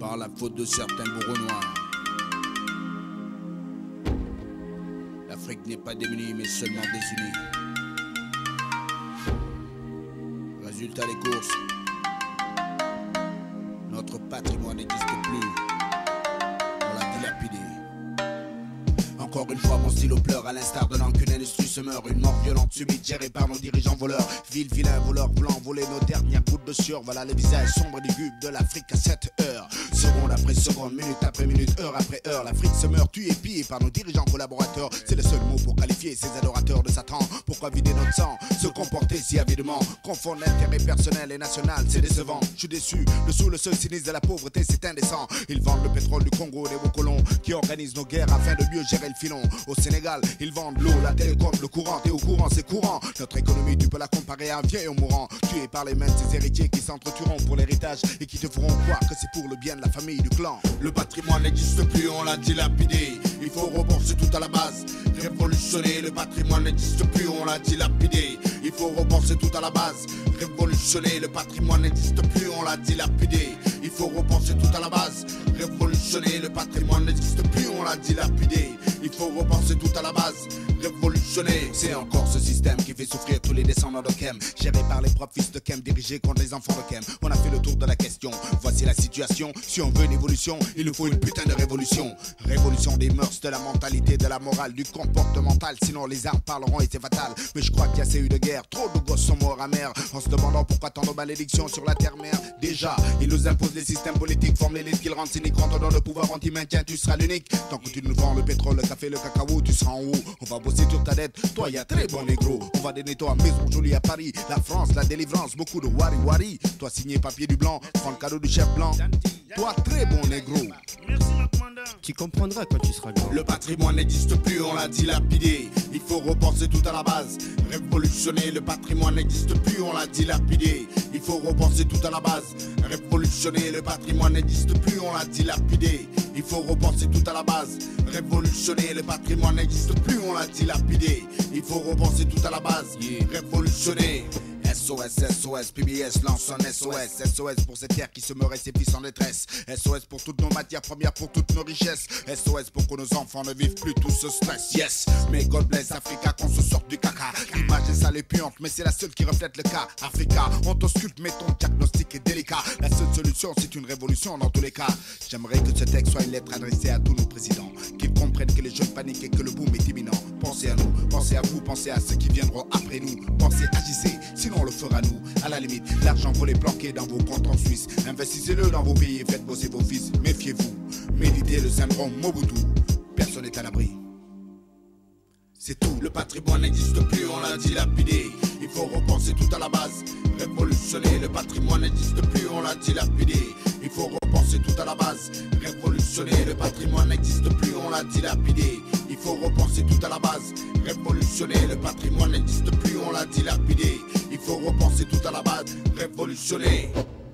par la faute de certains bourreaux noirs. L'Afrique n'est pas démunie mais seulement désunie. Résultat des courses, notre patrimoine n'existe plus, on l'a dilapidé. Encore une fois mon stylo pleure, à l'instar de l'encune industrie se meurt. Une mort violente subite gérée par nos dirigeants voleurs. Vil vilains voleurs blancs, voler nos dernières gouttes de sueur. Voilà le visage sombre et lugubre de l'Afrique à 7 heures. Seconde après seconde, minute après minute, heure après heure, l'Afrique se meurt, tuée et pillée par nos dirigeants collaborateurs. C'est le seul mot pour qualifier ces adorateurs de Satan. Pourquoi vider notre sang, se comporter si avidement, confondre intérêt personnel et national, c'est décevant. Je suis déçu, dessous le seul sinistre de la pauvreté, c'est indécent. Ils vendent le pétrole du Congo, des beaux colons qui organisent nos guerres afin de mieux gérer le filon. Au Sénégal, ils vendent l'eau, la télécom, le courant. T'es au courant, c'est courant. Notre économie, tu peux la comparer à un vieil mourant, tué par les mains de ces héritiers qui s'entretueront pour l'héritage et qui te feront croire que c'est pour le bien de la famille, du clan. Le patrimoine n'existe plus, on l'a dilapidé. Il faut repenser tout à la base, révolutionner. Le patrimoine n'existe plus, on l'a dilapidé. Il faut repenser tout à la base, révolutionner. Le patrimoine n'existe plus, on l'a dilapidé. Il faut repenser tout à la base, révolutionner. Le patrimoine n'existe plus, on l'a dilapidé. Il faut repenser tout à la base, révolutionner. C'est encore ce système qui fait souffrir tous les descendants de Kem, géré par les propres fils de Kem, dirigés contre les enfants de Kem. On a fait le tour de la question, voici la situation. Si on veut une évolution, il nous faut une putain de révolution. Révolution des mœurs, de la mentalité, de la morale, du comportemental. Sinon les armes parleront et c'est fatal. Mais je crois qu'il y a assez eu de guerre, trop de gosses sont morts amers, en se demandant pourquoi tant de malédictions sur la terre-mère. Déjà, ils nous imposent les systèmes politiques, forment l'élite qu'ils rendent cyniques. Quand on donne le pouvoir, on t'y maintient, tu seras l'unique. Tant que tu nous vends le pétrole, le café, le cacao, tu seras en haut. On va bosser sur ta dette, toi y'a très bon négro. On va donner toi à Maison Jolie à Paris, la France, la délivrance, beaucoup de wari wari. Toi signé papier du blanc, prends le cadeau du chef blanc. Toi très bon négro. Tu comprendras quand tu seras grand. Le patrimoine n'existe plus, on l'a dilapidé. Il faut repenser tout à la base, révolutionner. Le patrimoine n'existe plus, on l'a dilapidé. Il faut repenser tout à la base, révolutionner. Le patrimoine n'existe plus, on l'a dilapidé. Il faut repenser tout à la base, révolutionner. Le patrimoine n'existe plus, on l'a dilapidé. Il faut repenser tout à la base, révolutionner. SOS, SOS, PBS lance un SOS. SOS pour ces terres qui se meurent et ces fils en détresse. SOS pour toutes nos matières premières, pour toutes nos richesses. SOS pour que nos enfants ne vivent plus tout ce stress. Yes, mais God bless Africa, qu'on se sorte du caca. L'image est sale et puante, mais c'est la seule qui reflète le cas. Africa, on t'ausculte, mais ton diagnostic est délicat. La seule solution, c'est une révolution dans tous les cas. J'aimerais que ce texte soit une lettre adressée à tous nos présidents, qu'ils comprennent que les jeunes paniquent et que le boom est imminent. Pensez à nous, pensez à vous, pensez à ceux qui viendront après nous. Pensez, agissez, sinon on le fera nous. À la limite, l'argent volé planqué dans vos comptes en Suisse. Investissez-le dans vos pays et faites bosser vos fils. Méfiez-vous, méditez le syndrome Mobutu. Personne n'est à l'abri. C'est tout, le patrimoine n'existe plus, on l'a dilapidé. Il faut repenser tout à la base, révolutionner. Le patrimoine n'existe plus, on l'a dilapidé. Il faut repenser tout à la base, révolutionner. Le patrimoine n'existe plus, on l'a dilapidé. Il faut repenser tout à la base, révolutionner. Le patrimoine n'existe plus, on l'a dilapidé. Il faut repenser tout à la base, révolutionner.